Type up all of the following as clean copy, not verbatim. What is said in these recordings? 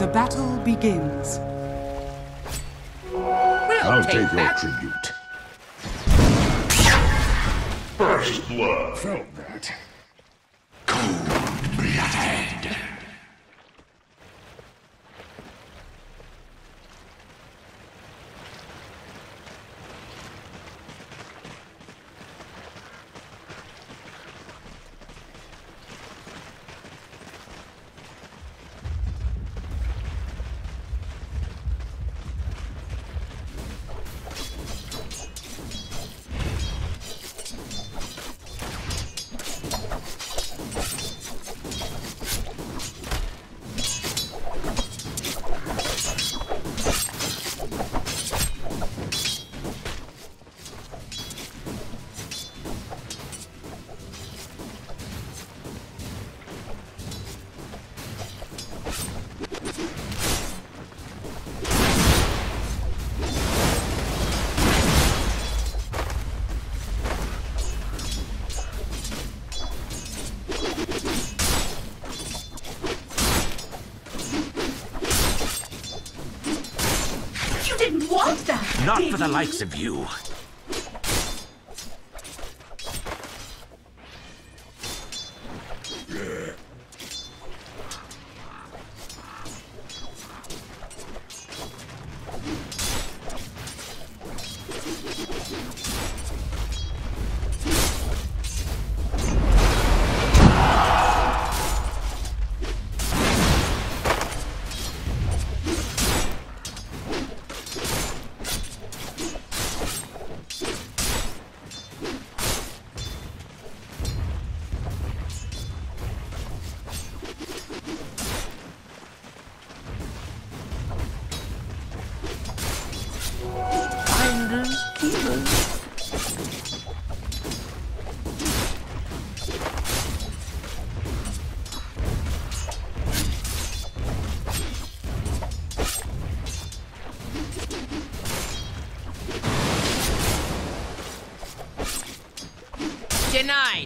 The battle begins. I'll take your tribute. First blood. Felt that. Cold-blooded. Not for the likes of you. Denied.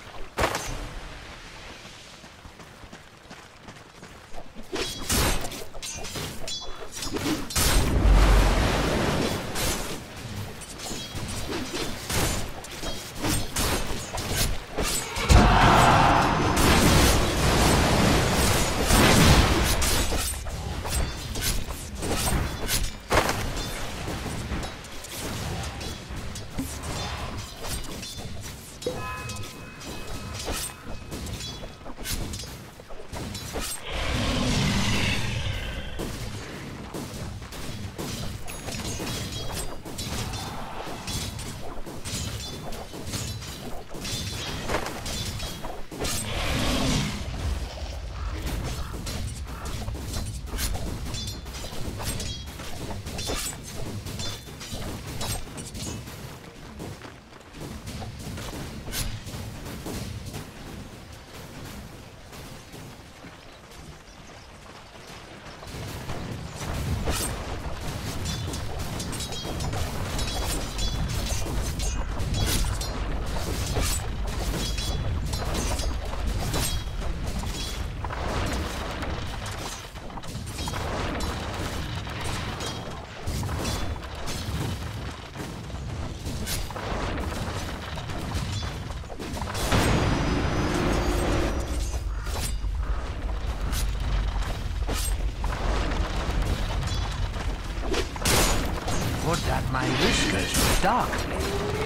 Would that my whiskers were darkly.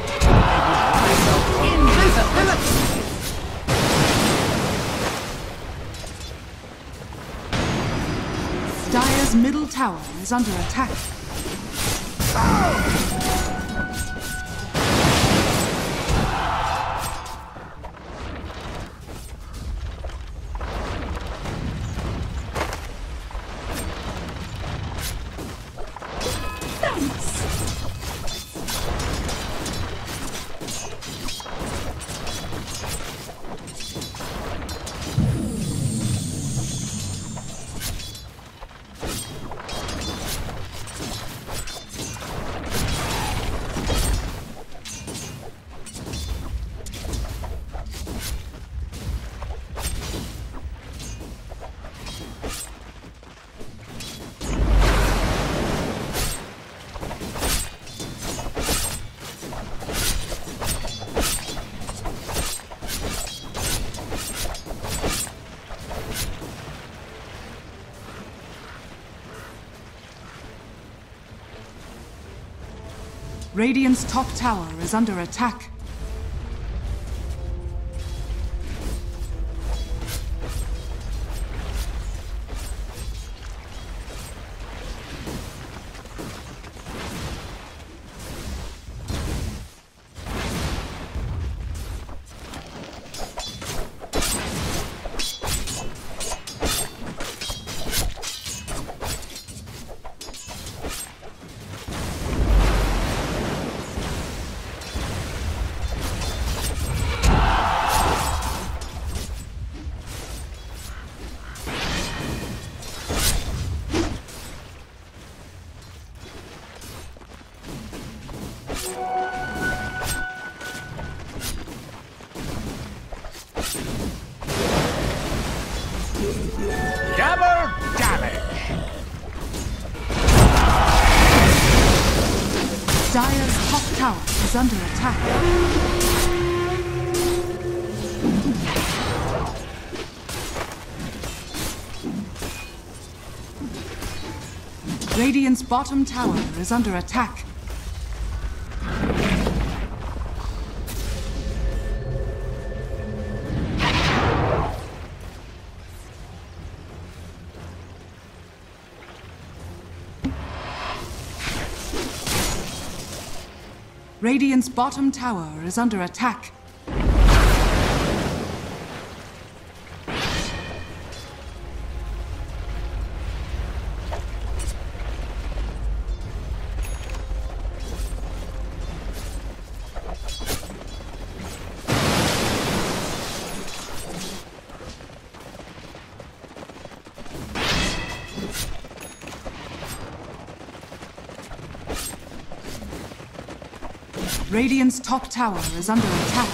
Invisibility! Dire's middle tower is under attack. Radiant's top tower is under attack. Double damage! Dire's top tower is under attack. Radiant's bottom tower is under attack. Radiant's bottom tower is under attack. Radiant's top tower is under attack.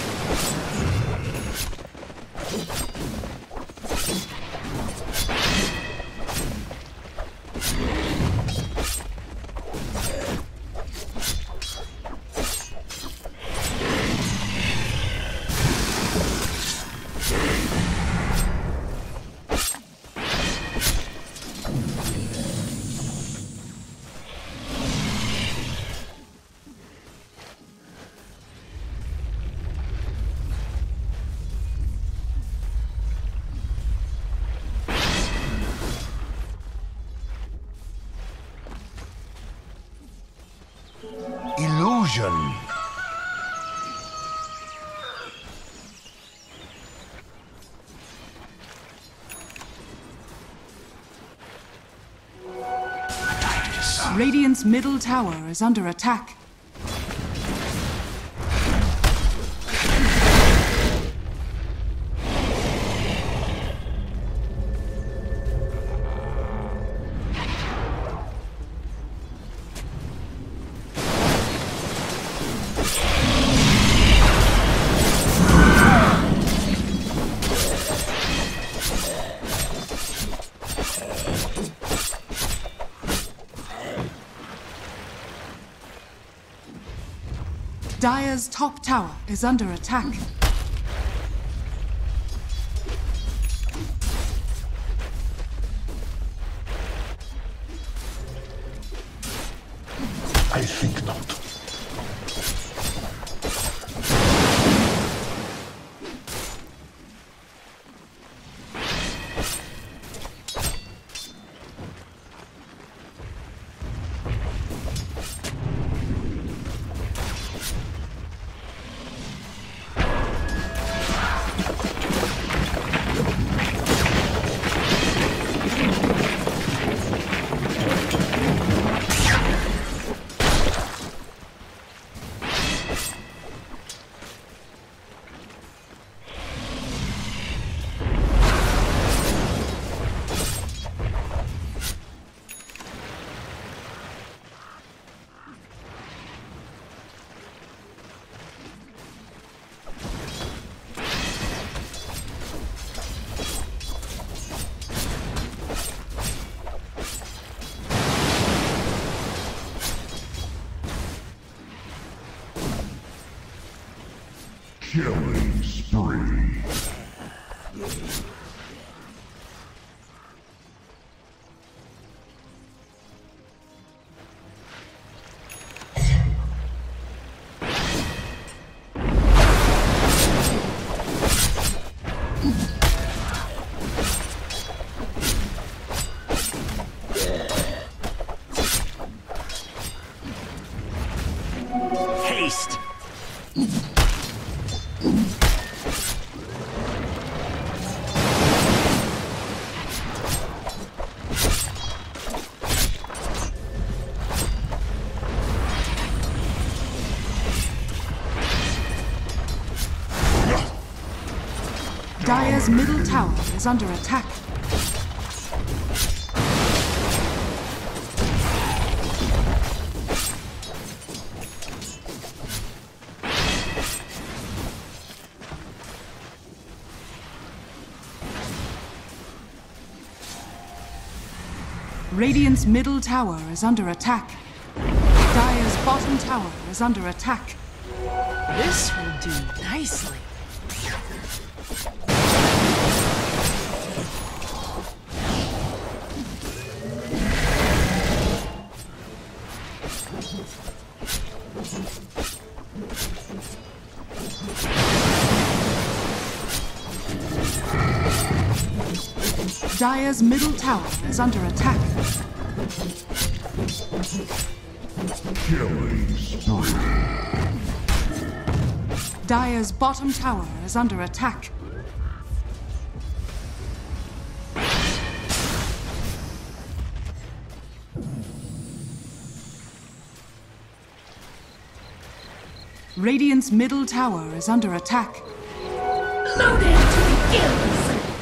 Illusion. Radiant's middle tower is under attack. Dire's top tower is under attack. I think not. Killing spree. Dire's middle tower is under attack. Radiant's middle tower is under attack. Dire's bottom tower is under attack. This will do nicely. Dire's middle tower is under attack. Killing spree. Dire's bottom tower is under attack. Radiant's middle tower is under attack. Loaded to the gills!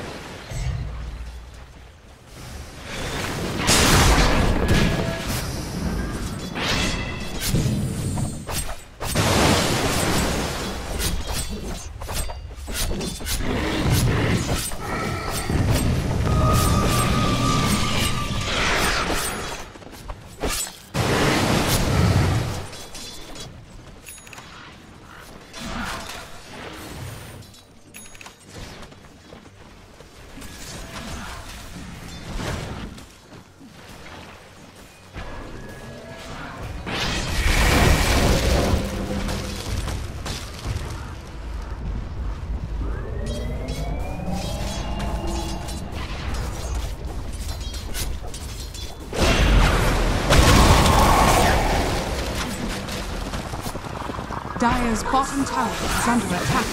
Dire's bottom tower is under attack.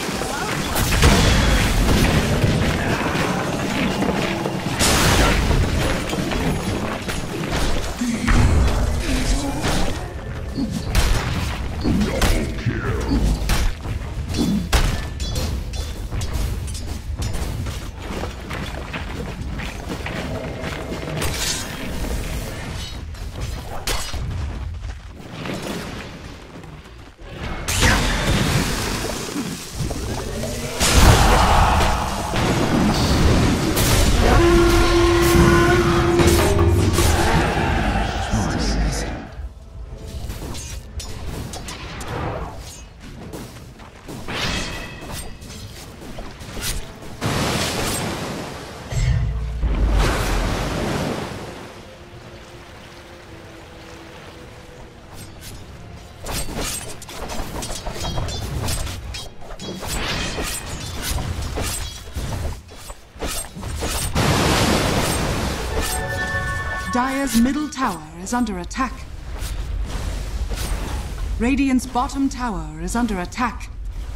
Dire's middle tower is under attack. Radiant's bottom tower is under attack.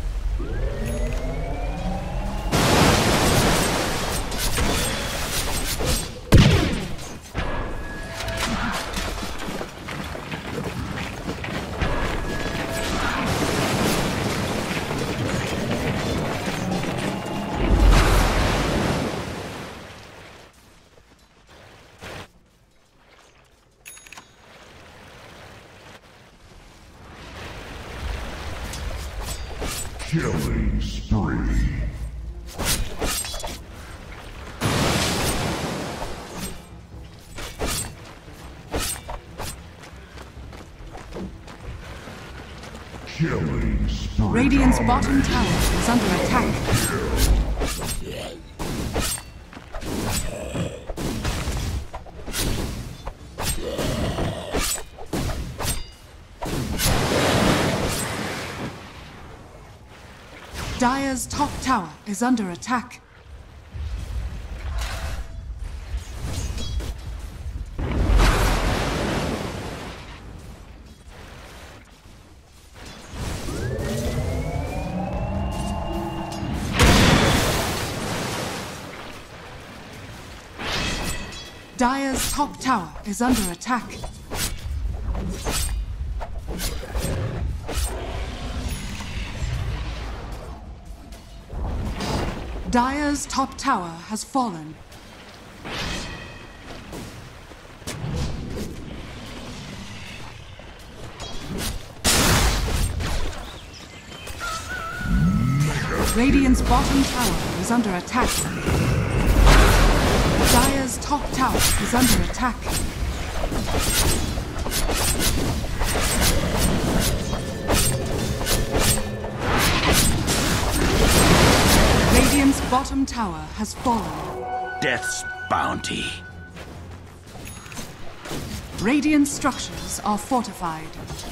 Killing spree. Killing spree. Radiant's bottom tower is under attack. Dire's top tower is under attack. Dire's top tower is under attack. Dire's top tower has fallen. Radiant's bottom tower is under attack. Dire's top tower is under attack. Radiant's bottom tower has fallen. Death's bounty. Radiant structures are fortified.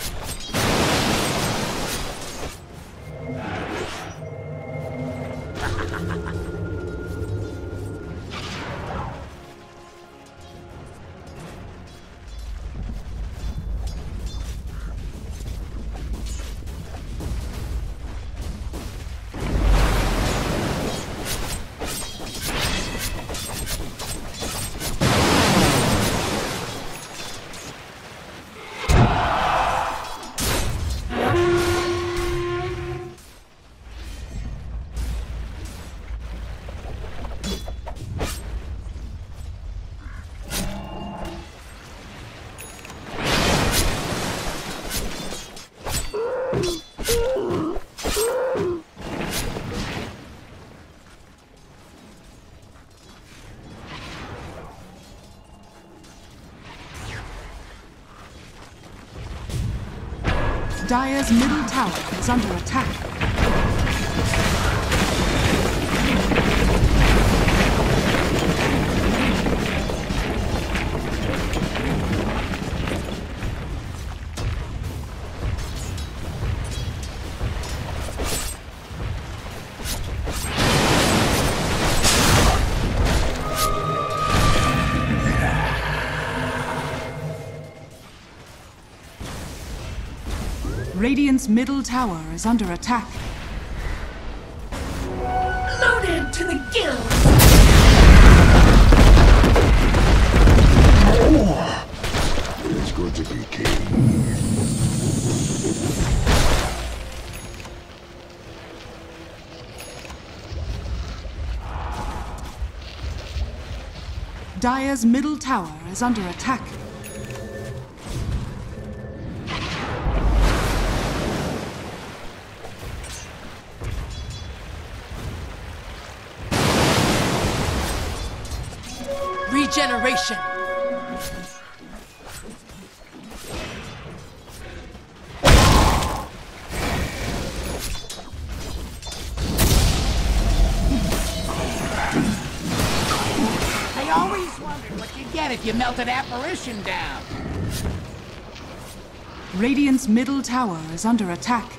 Dire's middle tower is under attack. Radiant's middle tower is under attack. Loaded to the gills! It's good to be king. Dire's middle tower is under attack. Regeneration. I always wondered what you'd get if you melted apparition down. Radiant's middle tower is under attack.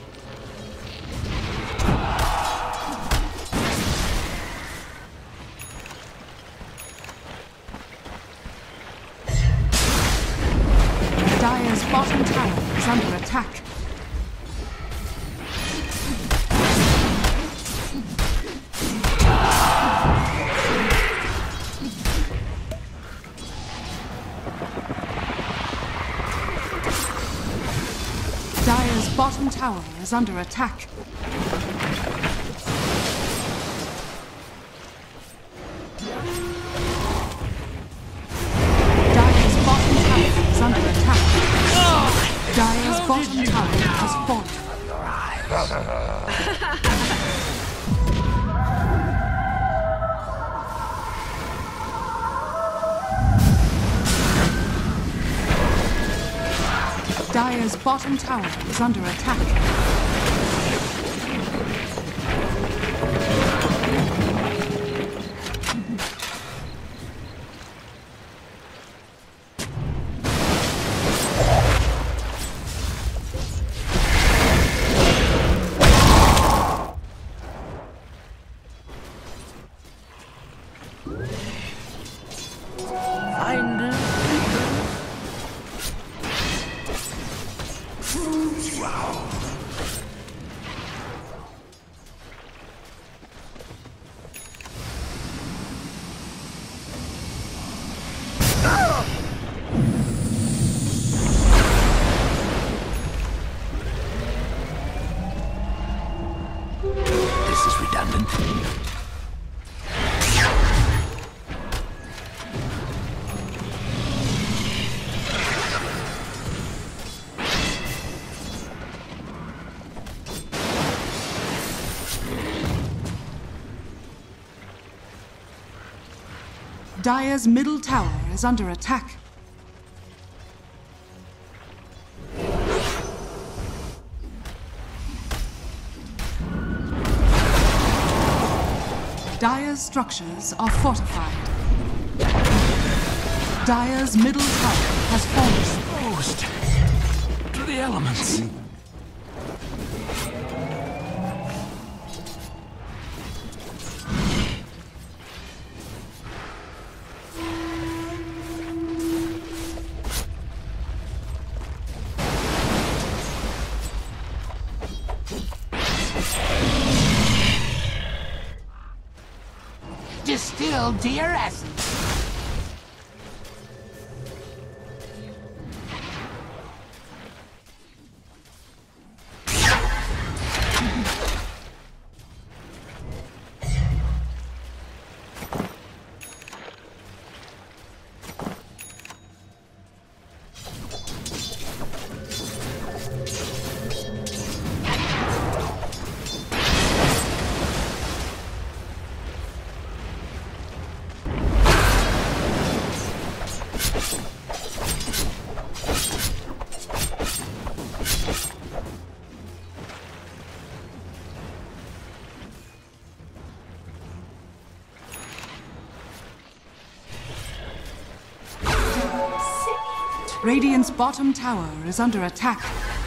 Dire's bottom tower is under attack. Dire's bottom tower is under attack. Dire's bottom tower is under attack. Dire's bottom tower has fallen. Dire's bottom tower is under attack. This is redundant. Dire's middle tower is under attack. Dire's structures are fortified. Dire's middle tower has fallen. Exposed to the elements. Distilled to your essence. Radiant's bottom tower is under attack.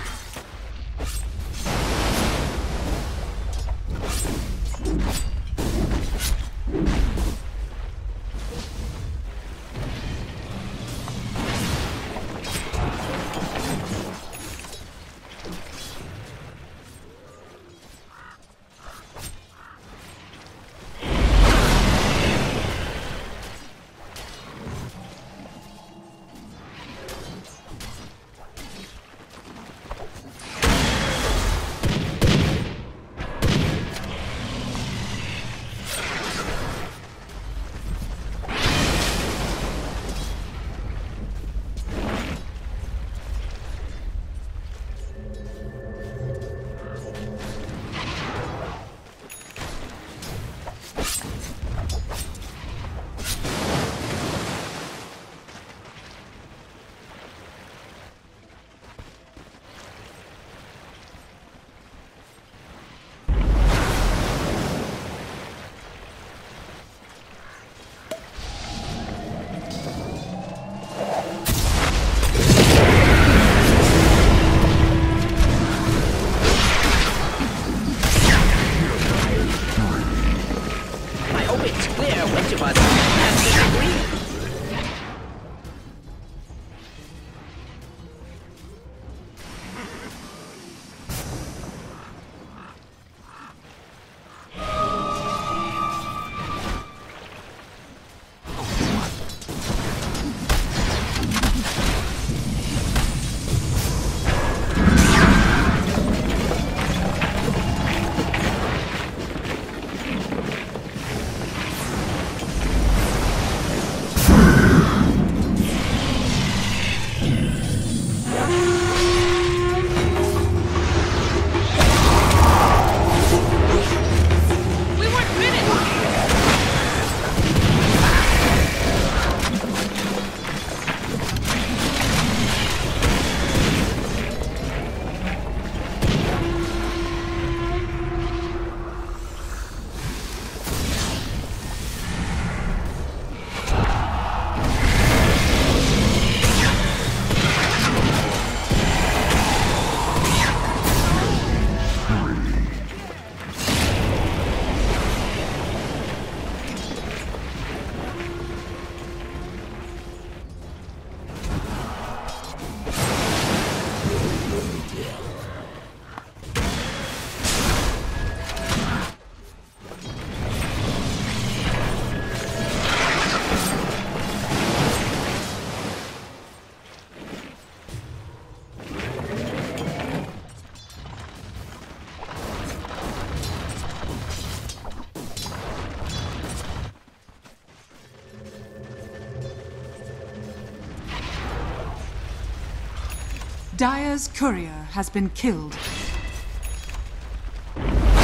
Dire's courier has been killed.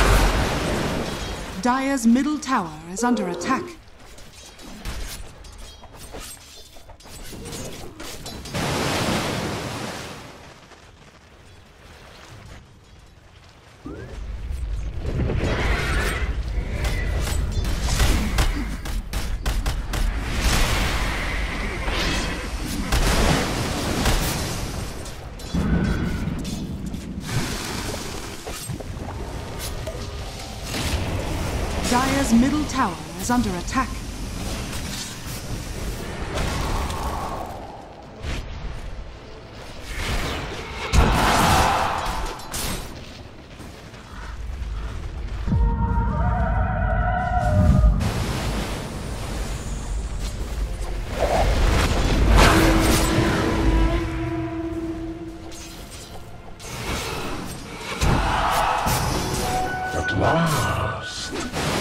Dire's middle tower is under attack. Radiant's middle tower is under attack. At last.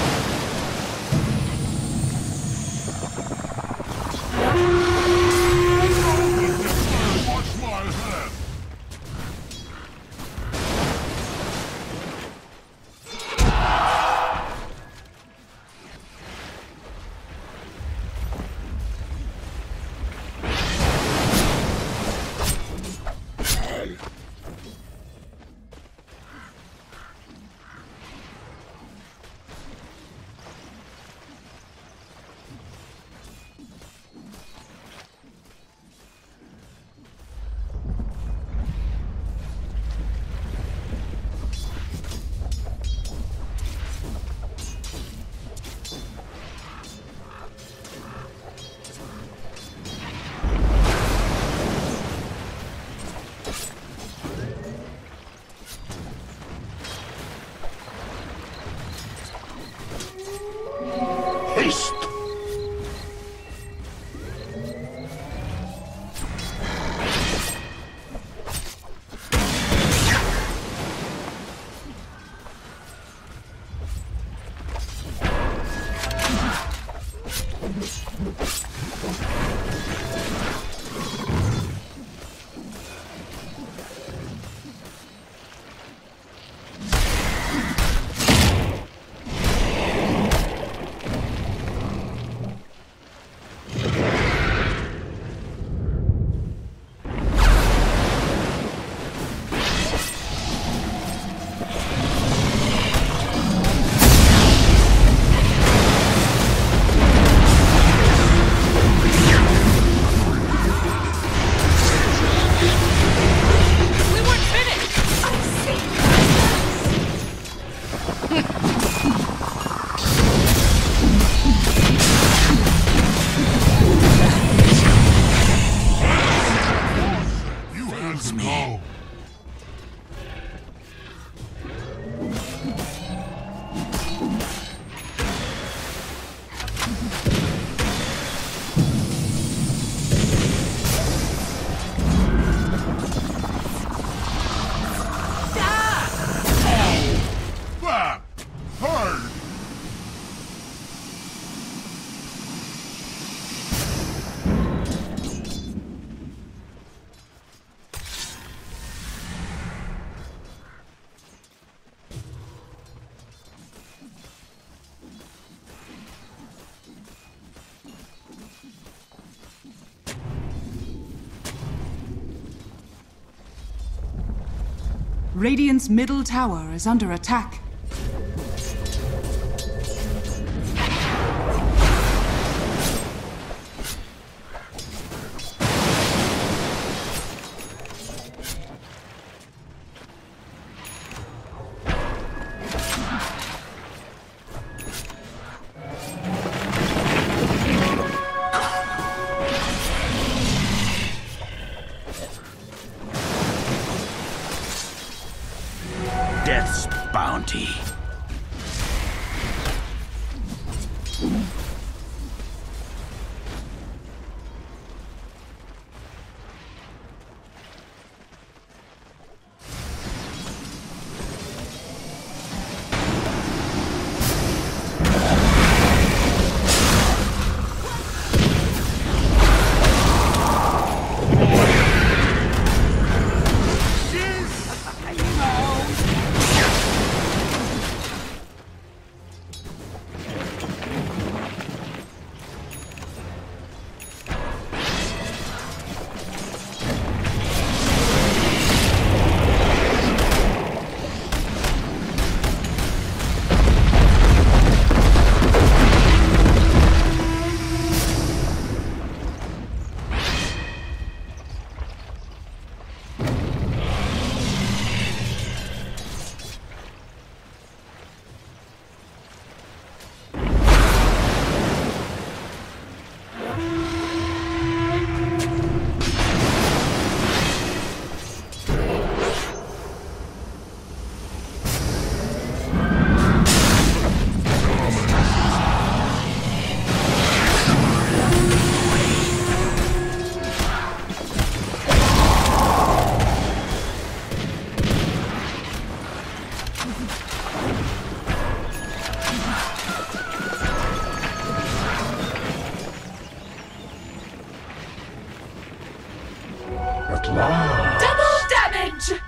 Watch my head. Haste! No. That hurt. Radiant's middle tower is under attack. Death's bounty. Double damage!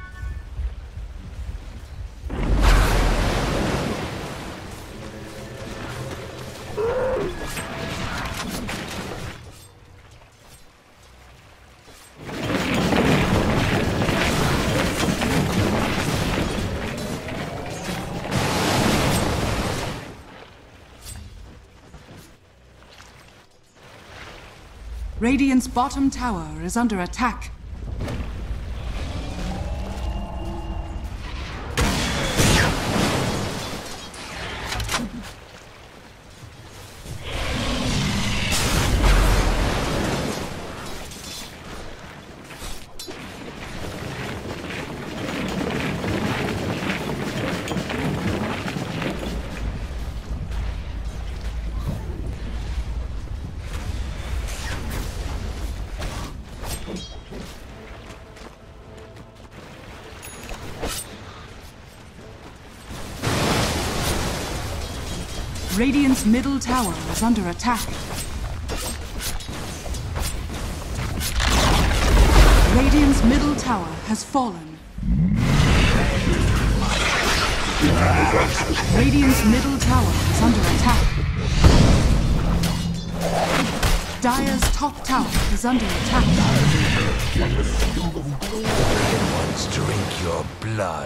Radiant's bottom tower is under attack. Radiant's middle tower is under attack. Radiant's middle tower has fallen. Radiant's middle tower is under attack. Dire's top tower is under attack. Ones drink your blood.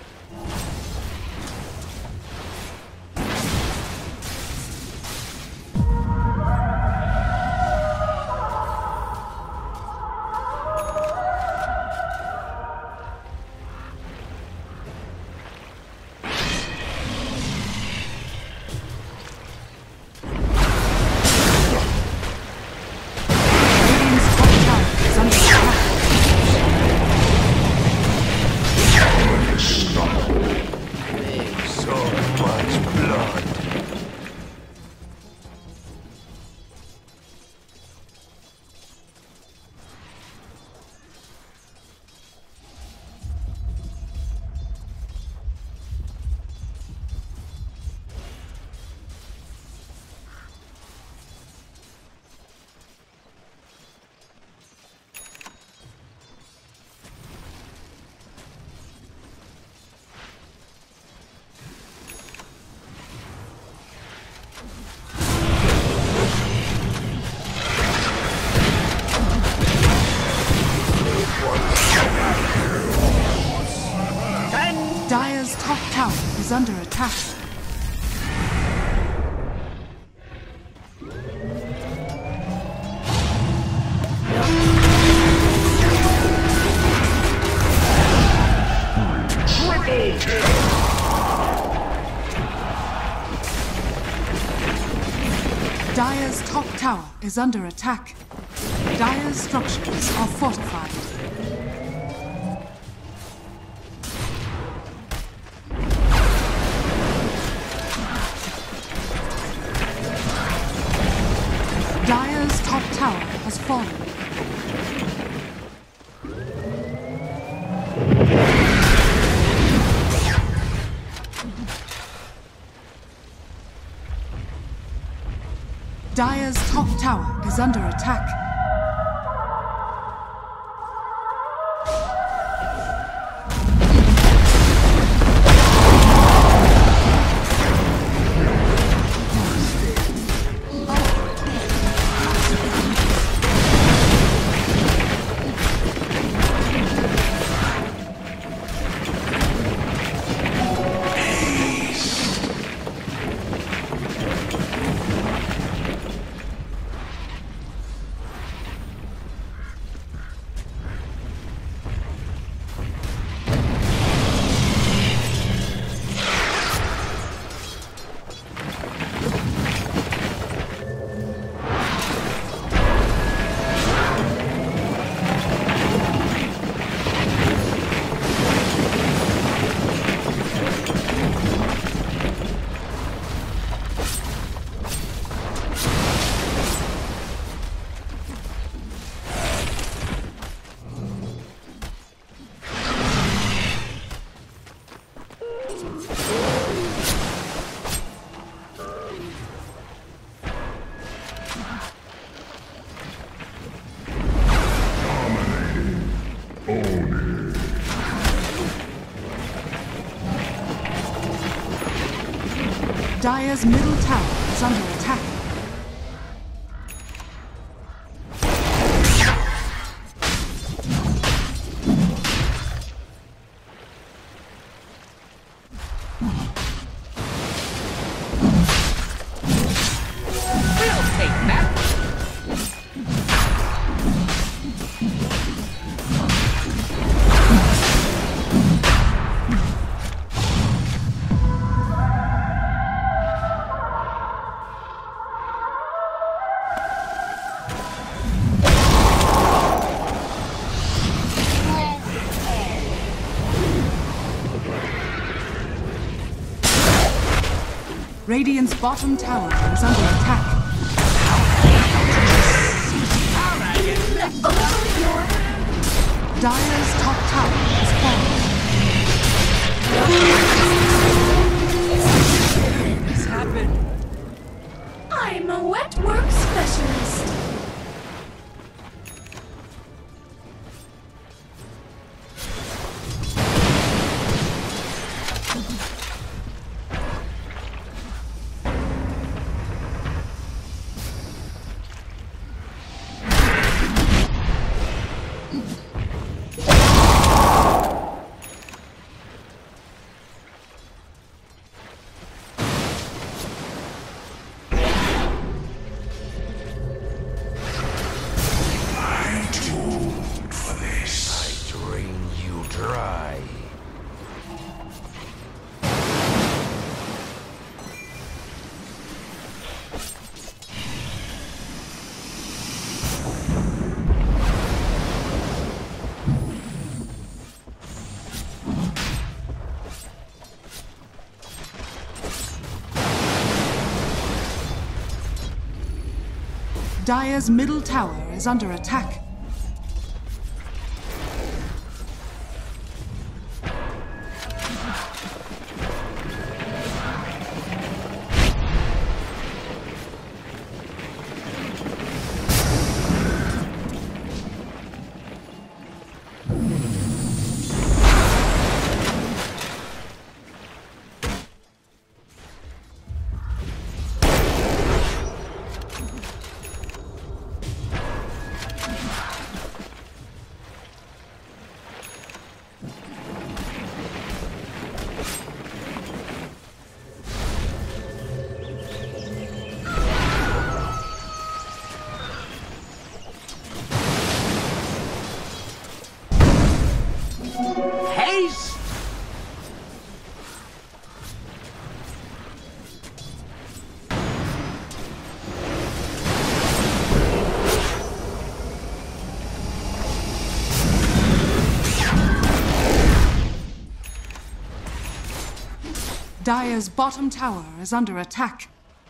Dire's top tower is under attack. Dire's top tower is under attack. Dire's structures are fortified. Dire's top tower has fallen. Dire's top tower is under attack. Dire's middle tower is under attack. Radiant's bottom tower is under attack. Dire's top tower is falling. This happened. I'm a wet work specialist. Dire's middle tower is under attack. Haste! Dire's bottom tower is under attack.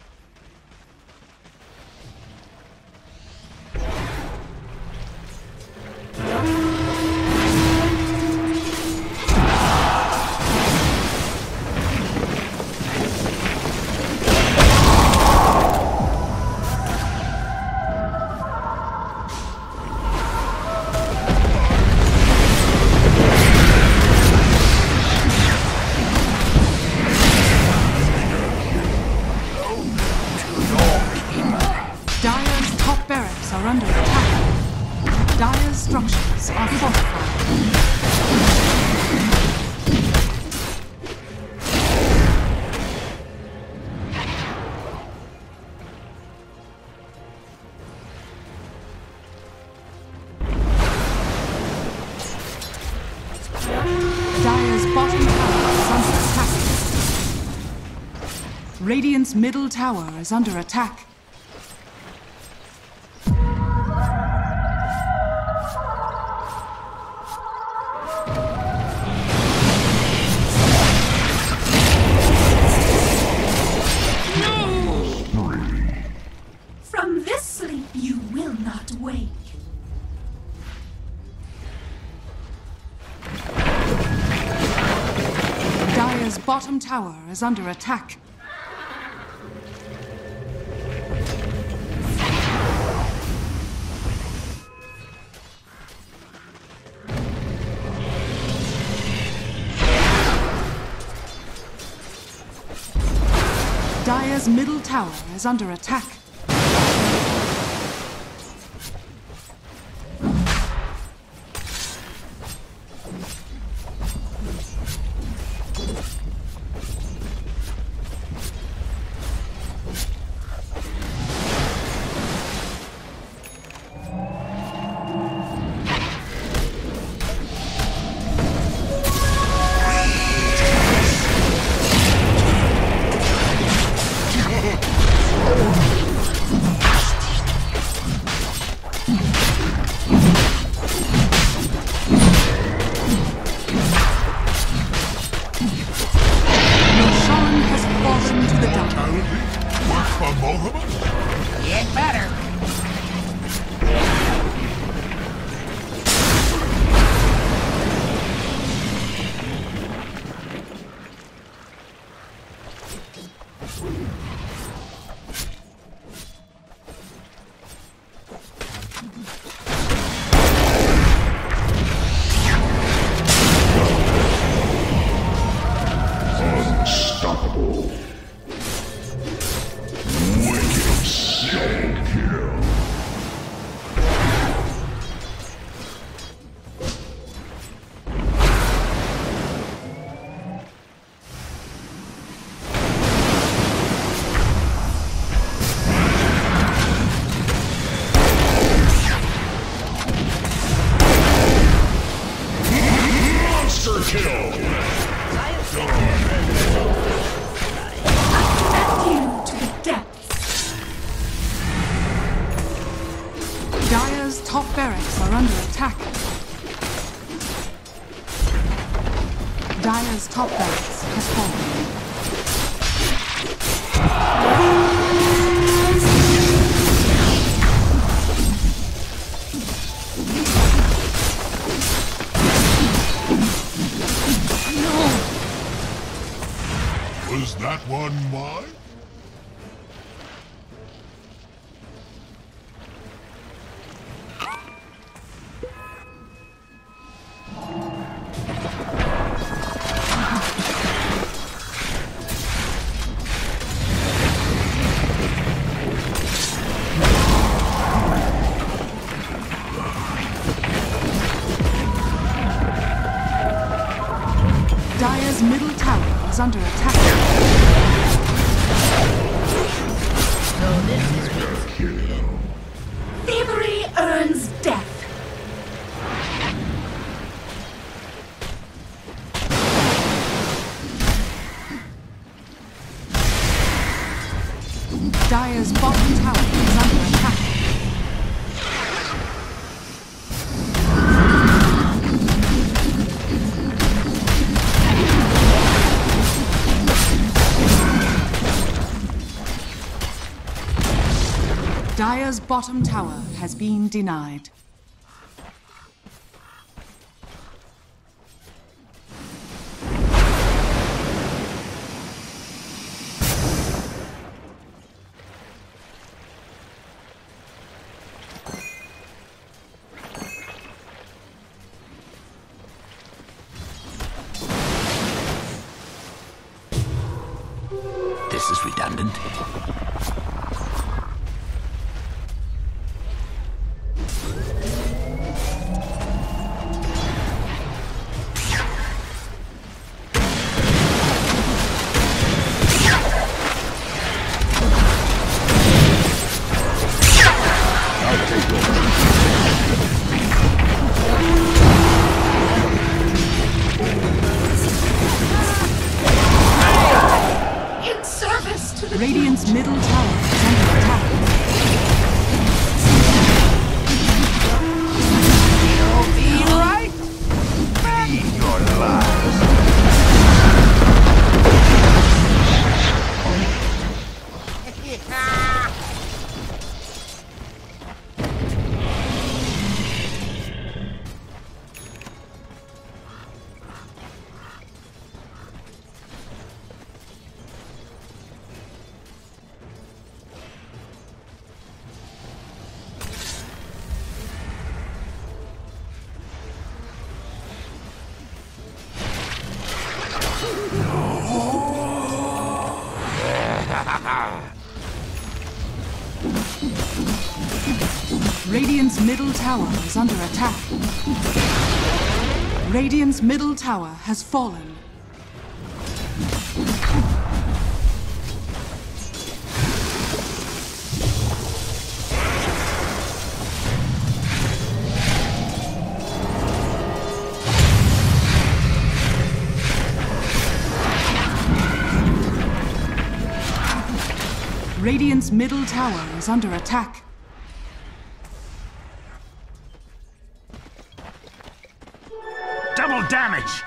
Dire's top barracks are under attack. Dire's structures are fortified. Dire's bottom tower is under attack. Radiant's middle tower is under attack. From this sleep you will not wake. Dire's bottom tower is under attack. Dire's middle tower is under attack. Get better. Unstoppable. Wicked shade kill. Monster kill. Dire's top barracks are under attack. Dire's top barracks has fallen. Was that one mine? Dire's middle tower is under attack. Thievery earns death. Dire's bottom tower is under attack. Dire's bottom tower has been denied. This is redundant. In service to the Radiant's middle Radiant's middle tower is under attack. Radiant's middle tower has fallen. Radiant's middle tower is under attack. Double damage!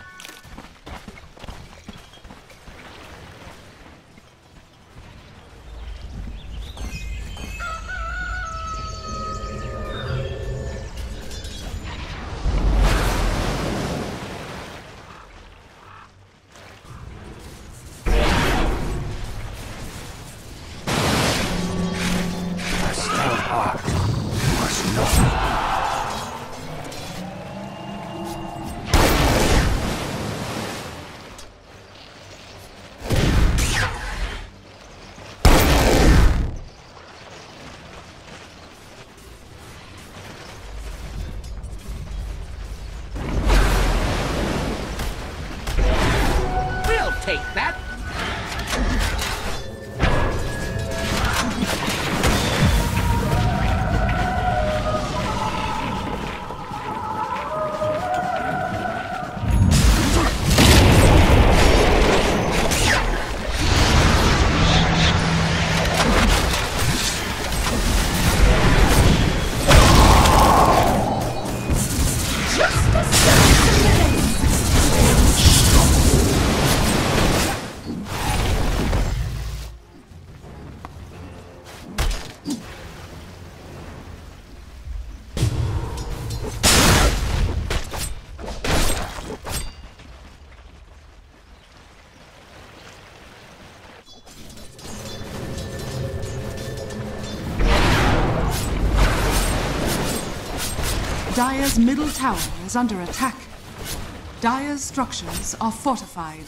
Take that. Dire's middle tower is under attack. Dire's structures are fortified.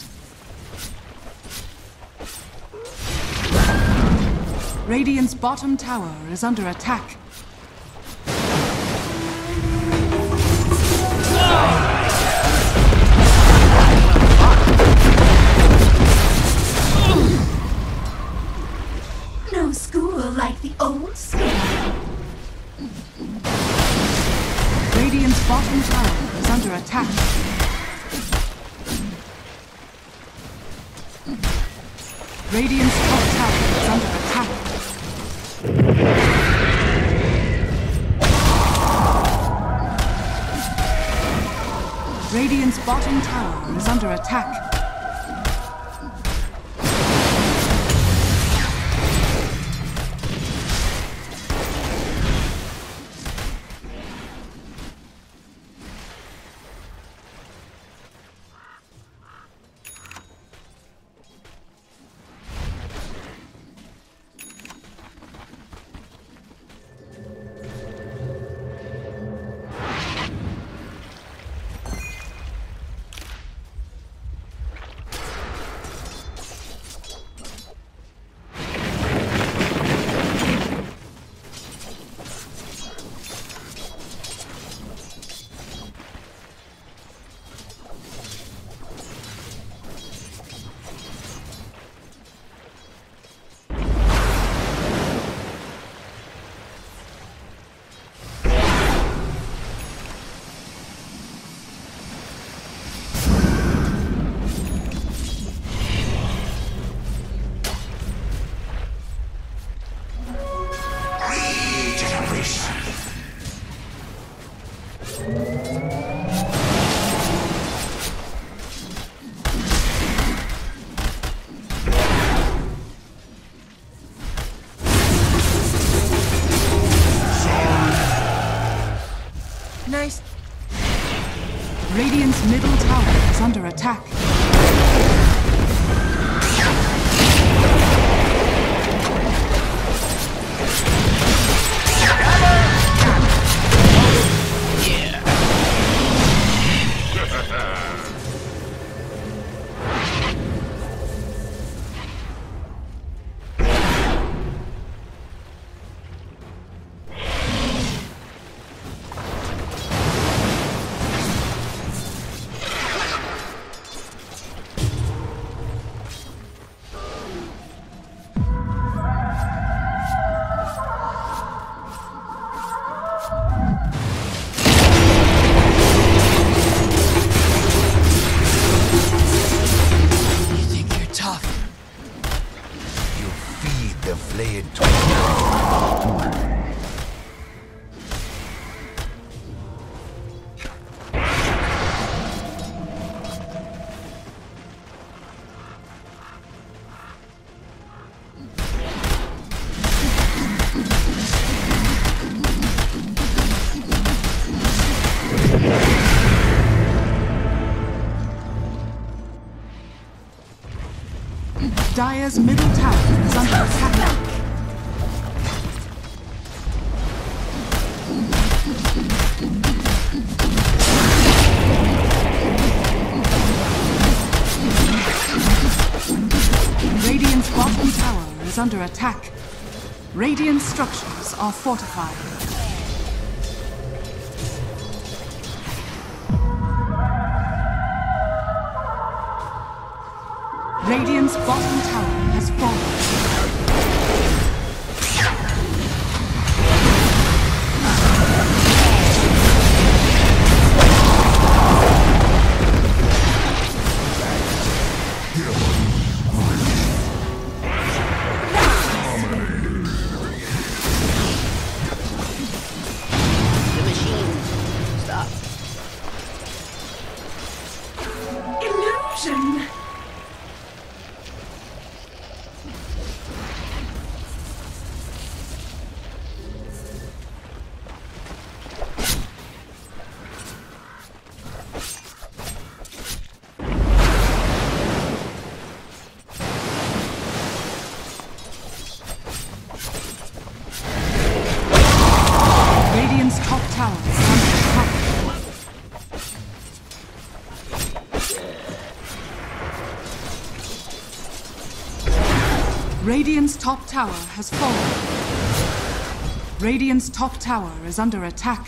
Radiant's bottom tower is under attack. No school like the old school. Radiant's bottom tower is under attack. Radiant's top tower is under attack. Radiant's bottom tower is under attack. Nice. Radiant's middle tower is under attack. Dire's middle tower is under attack. Radiant's bottom tower is under attack. Radiant structures are fortified. Radiant's bottom tower has fallen. The machine. Stop. Illusion. Radiant's top tower is under attack. Radiant's top tower has fallen. Radiant's top tower is under attack.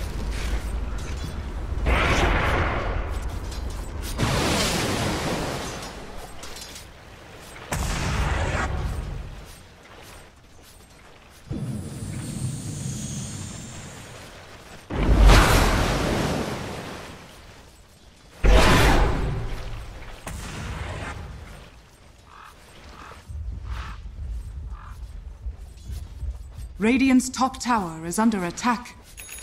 Radiant's top tower is under attack.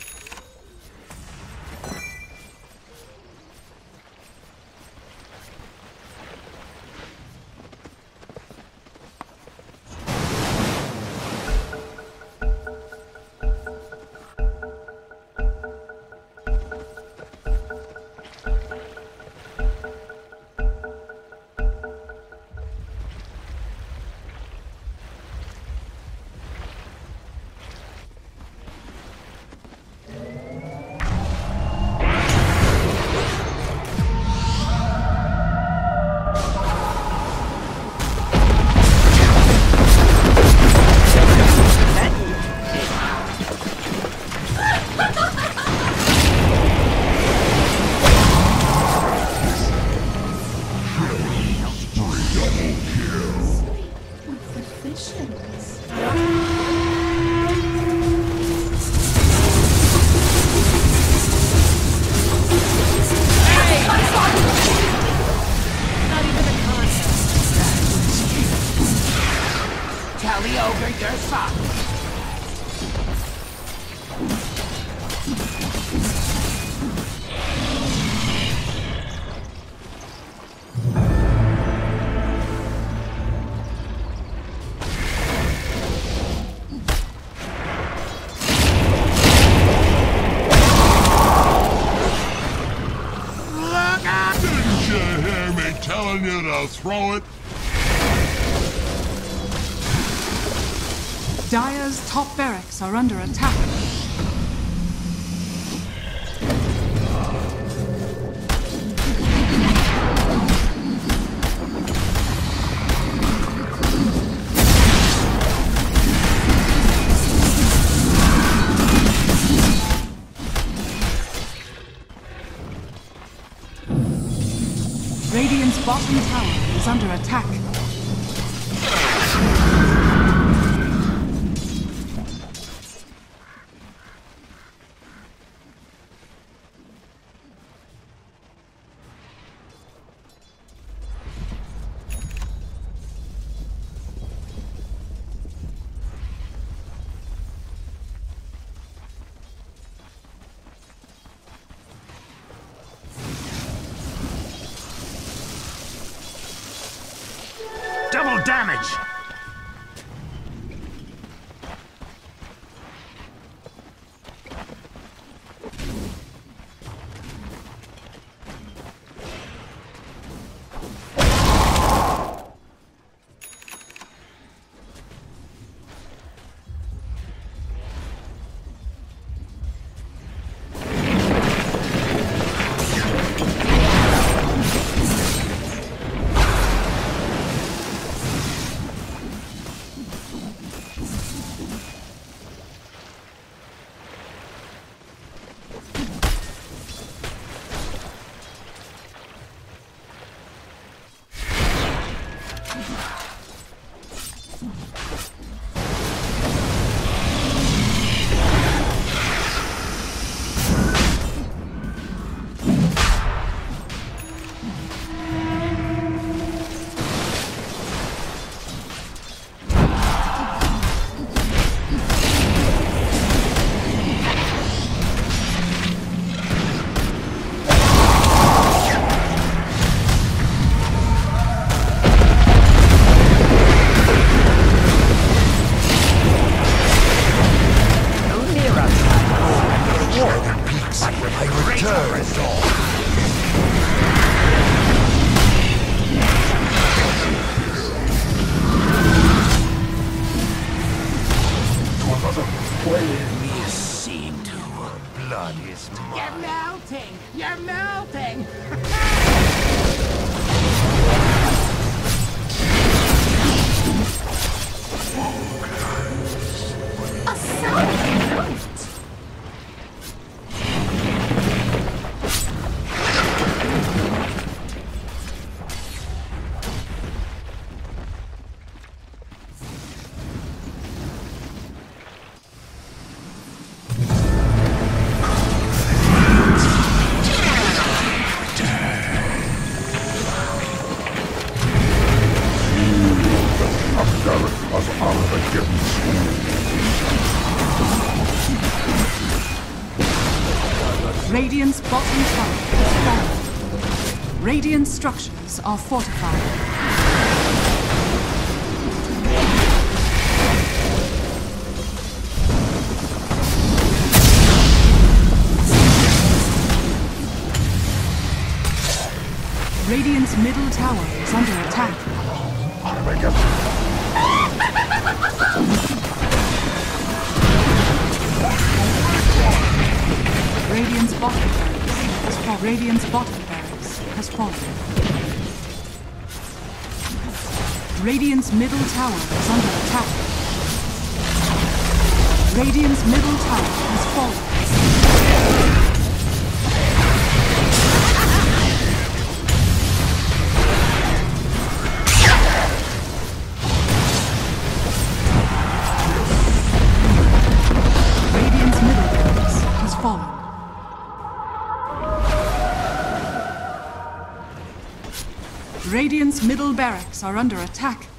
Tell the ogre you're sorry. Didn't you hear me telling you to throw it? Dire's top barracks are under attack. Radiant's bottom tower is under attack. Double damage! sun is You're melting! You're melting! A sound! Radiant's bottom tower is falling. Radiant structures are fortified. Radiant's middle tower is under attack. Radiant's bottom barracks has fallen. Radiant's bottom barracks has fallen. Radiant's middle tower is under attack. Radiant's middle tower has fallen. Radiant's middle barracks has fallen. Radiant's middle barracks are under attack.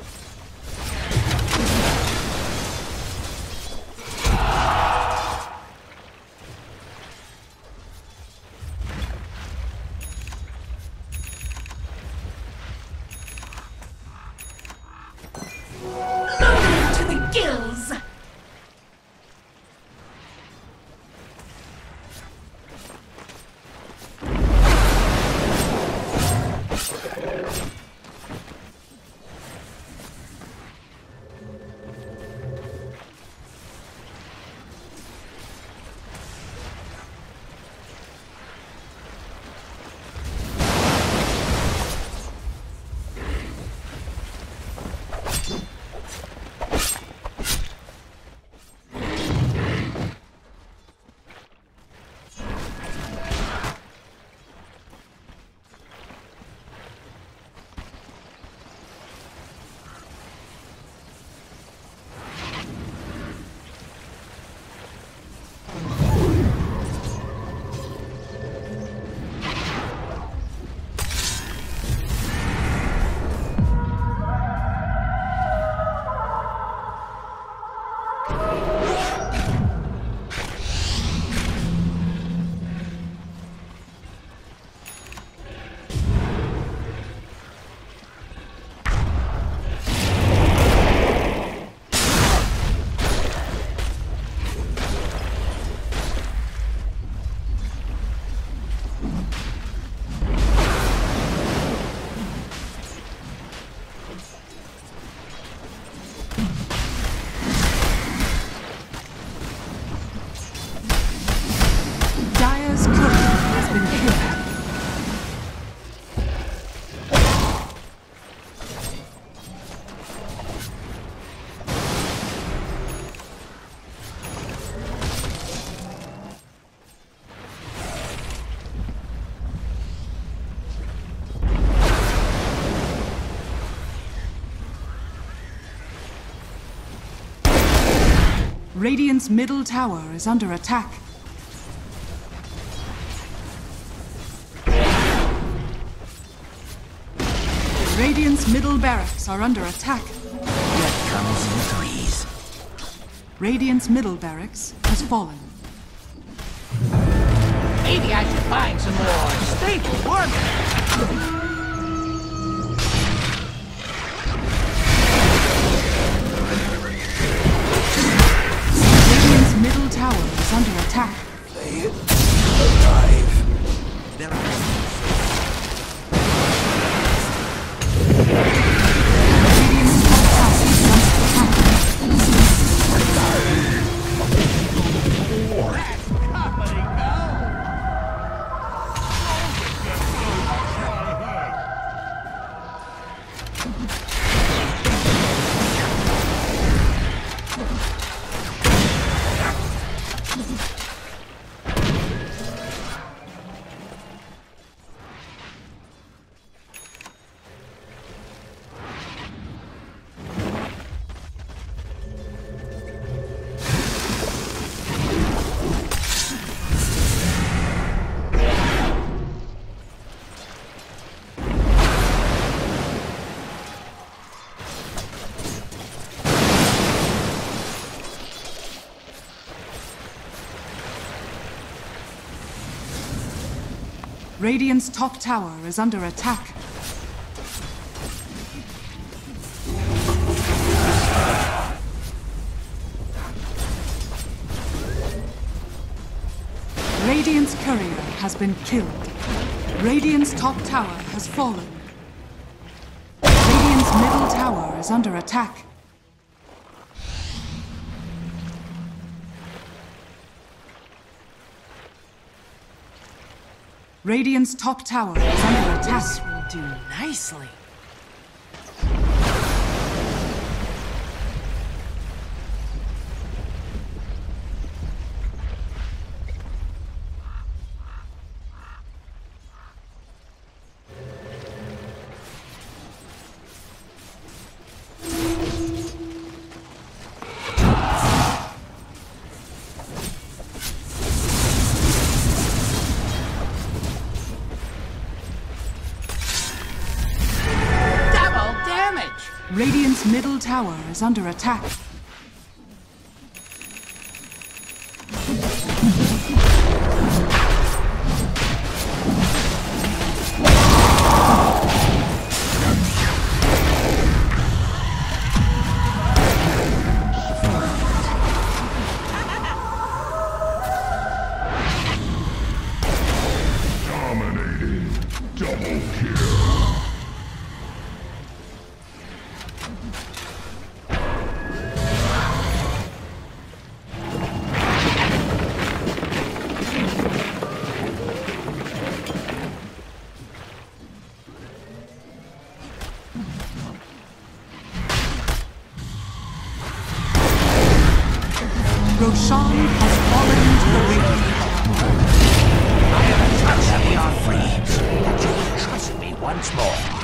Loaded to the gills! Dire's courier has been killed. Radiant's middle tower is under attack. Radiant's middle barracks are under attack. That comes in threes. Radiant's middle barracks has fallen. Maybe I should find some more stable workers. Radiant's middle tower is under attack. Radiant's top tower is under attack. That's company. Radiant's top tower is under attack. Radiant's courier has been killed. Radiant's top tower has fallen. Radiant's middle tower is under attack. Radiant's top tower is under attack. This will do nicely. Radiant's middle tower is under attack. Dominating. Double kill. Roshan has fallen to the Radiant. I am a touch heavy on Freeze, but you will trust me once more.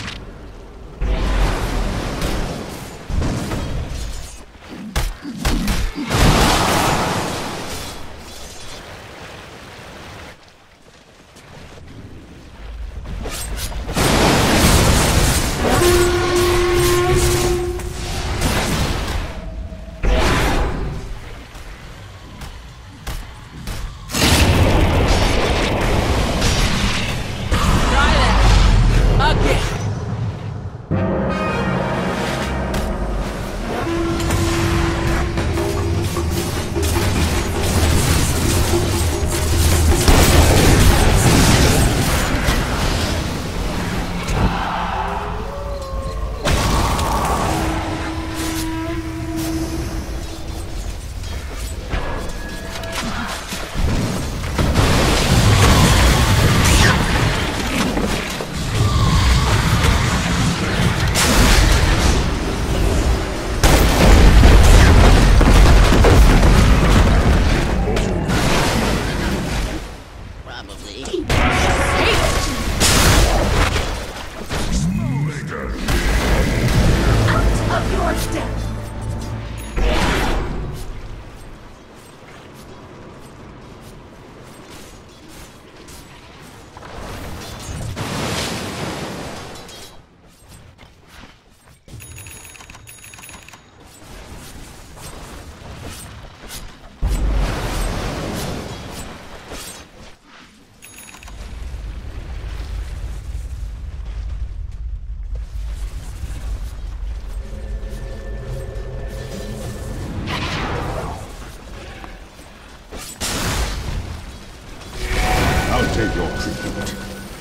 Take your treatment.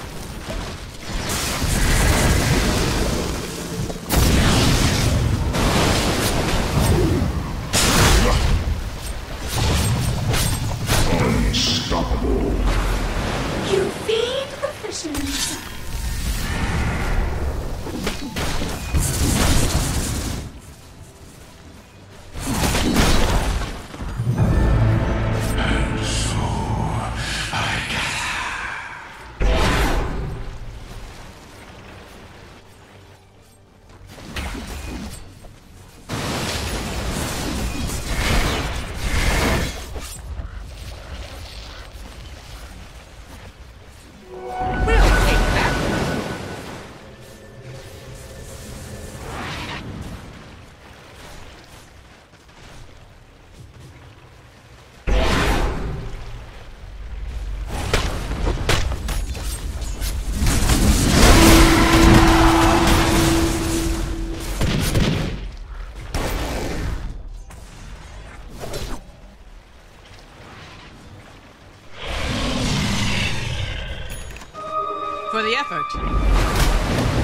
Unstoppable. You feed the fishermen. for the effort.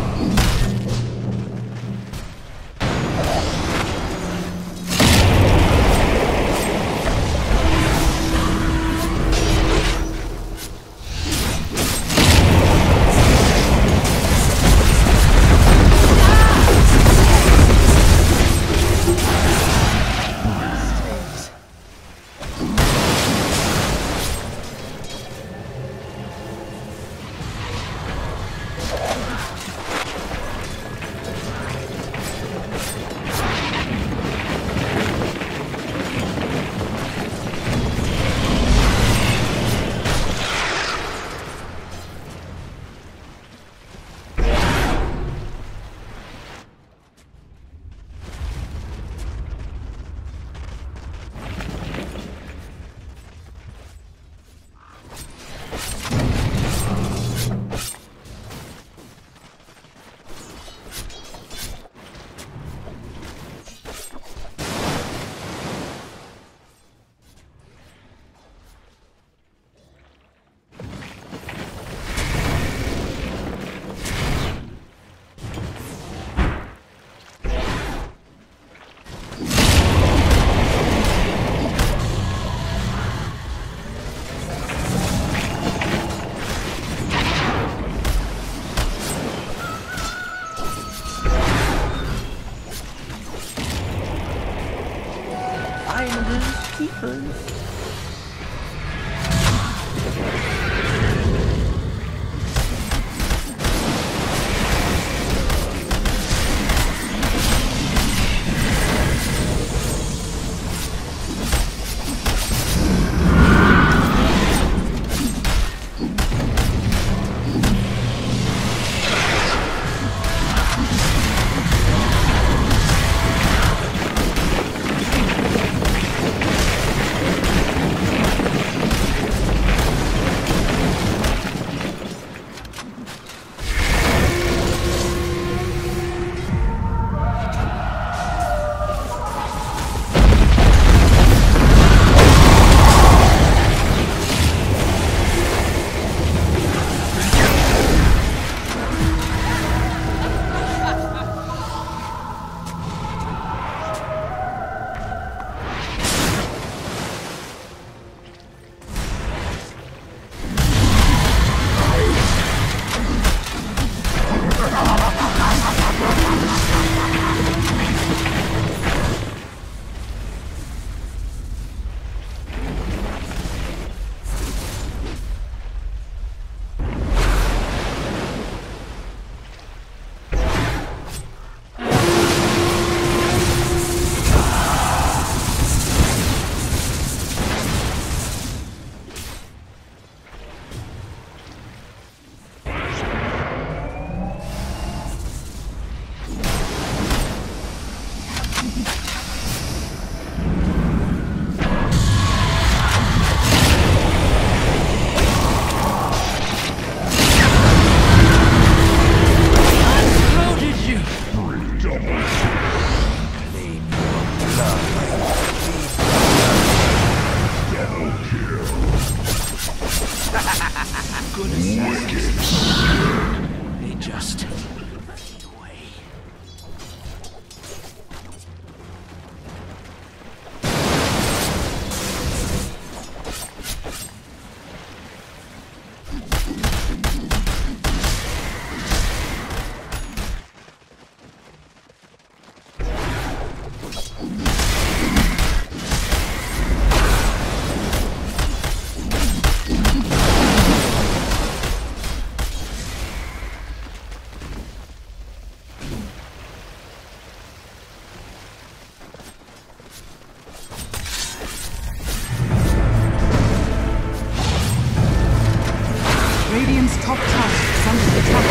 Radiant's top tower is under attack.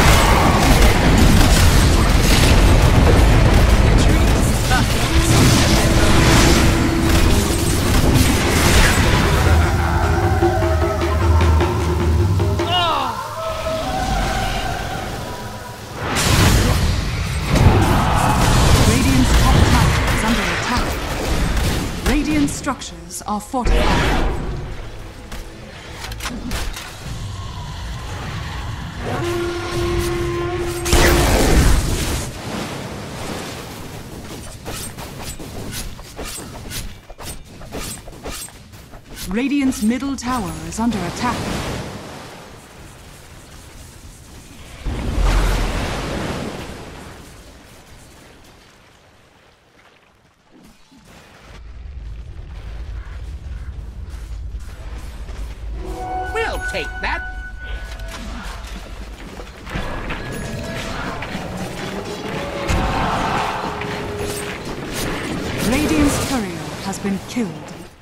Radiant's top tower is under attack. Radiant structures are fortified. Radiant's middle tower is under attack. We'll take that. Radiant's courier has been killed.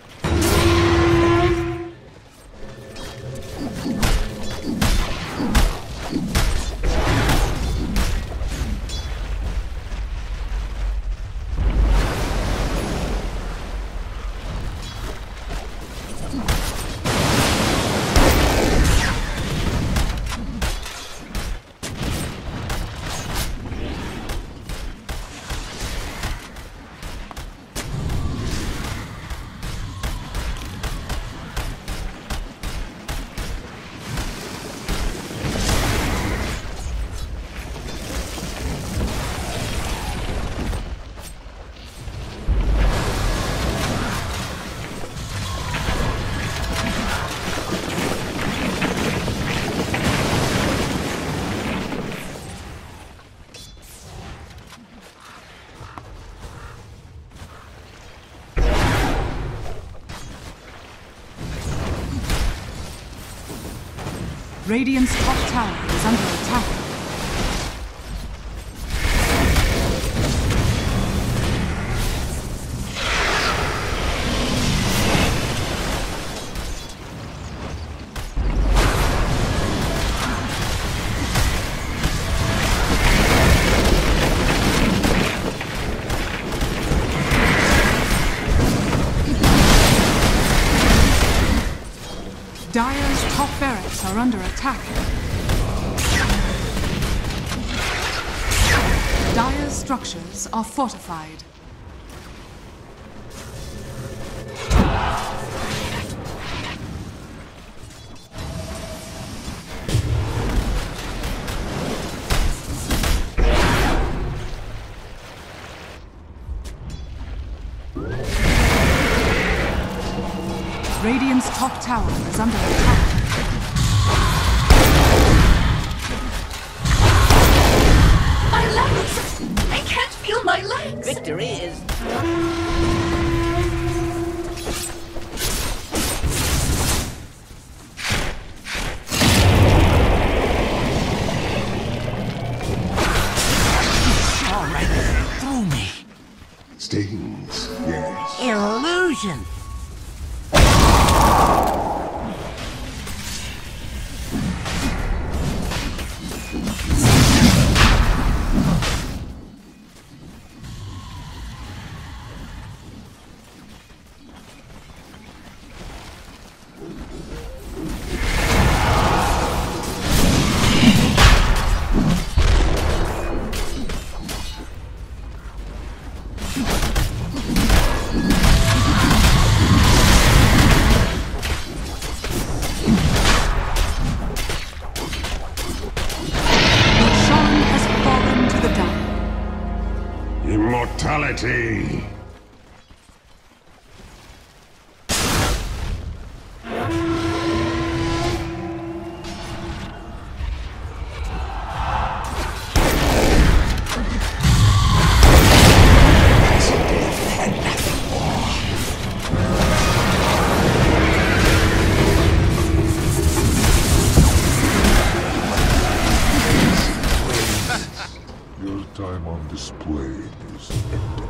Radiant's top tower is under attack. Dire's top barracks are under attack. Dire's structures are fortified. Radiant's top tower is under attack. My legs! I can't feel my legs! Victory is... All right through me. Stings, yes. Illusion. Immortality! Your time on display is ended.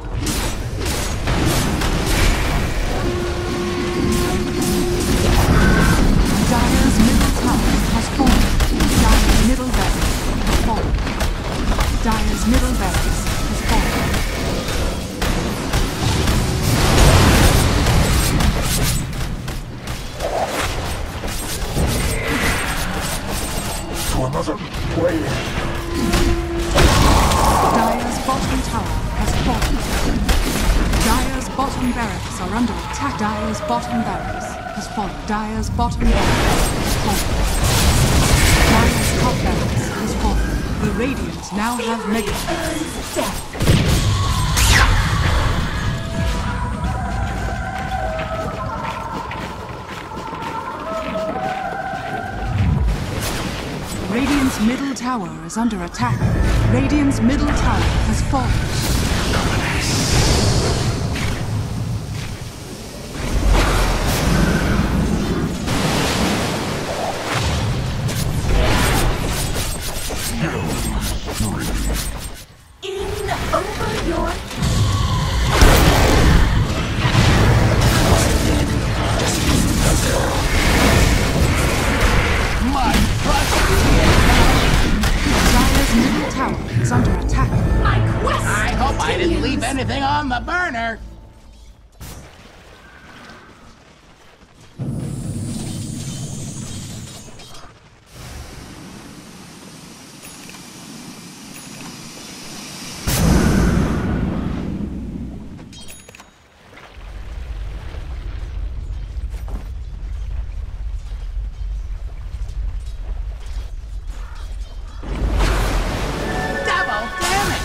Dire's middle tower has fallen. Dire's middle barracks has fallen. Dire's middle barracks has fallen. To another plane! Dire's bottom tower has fallen. Dire's bottom barracks are under attack. Dire's bottom barracks has fallen. Dire's bottom barracks has fallen. Dire's top barracks has fallen. The Radiant now have mega. Radiant's middle tower is under attack. Radiant's middle tower has fallen. In over your Dire's middle tower is under attack. my quest. I hope I didn't leave continues. anything on the burner. Double damage.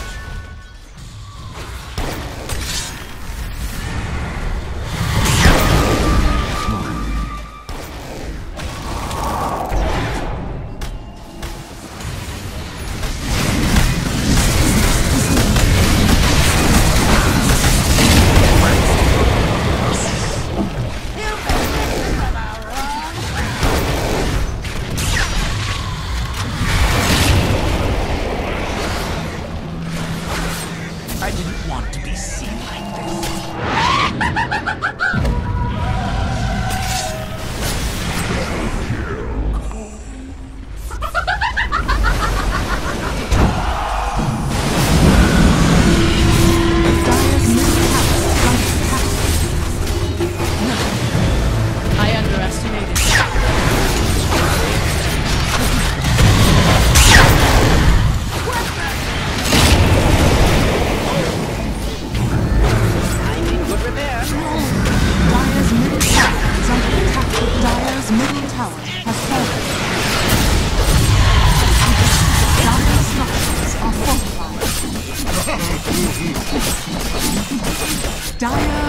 I didn't want to be seen like this. Dire's middle tower is under attack. I underestimated. Dire's middle tower is under attack. Dire's middle tower has fallen. Dire's structures are fortified. Dire